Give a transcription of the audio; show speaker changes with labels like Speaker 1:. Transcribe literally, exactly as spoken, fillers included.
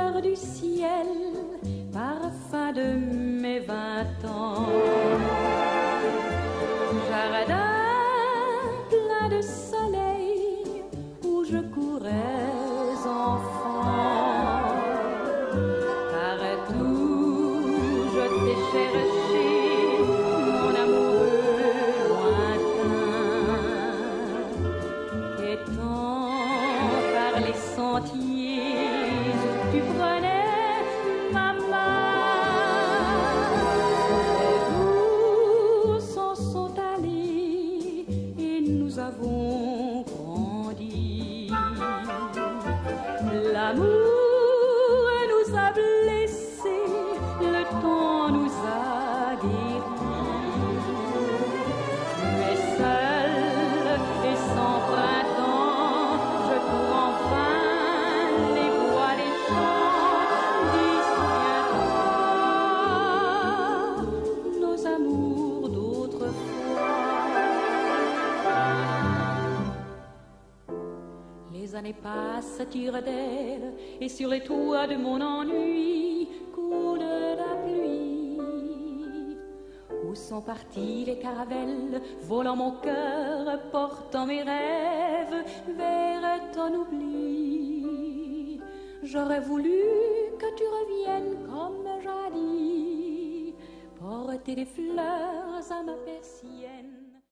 Speaker 1: couleur du ciel, parfum de mes vingt ans. Jardin plein de soleil où je courais enfant. Partout je t'ai cherché, mon amoureux lointain. Quêtant par les sentiers où tu prenais ma main, les jours s'en sont allés et nous avons grandi. L'amour nous a blessés, le temps nous a guéris. Tu es seul et sans printemps, je cours enfin les bois, les champs. Dis, souviens-toi nos amours d'autrefois. Les années passent, tirent d'elle, et sur les toits de mon ennui coule la pluie. Où sont partis les caravelles, volant mon cœur, portant mes rêves vers ton oubli? J'aurais voulu que tu reviennes comme jadis, porter des fleurs à ma persienne.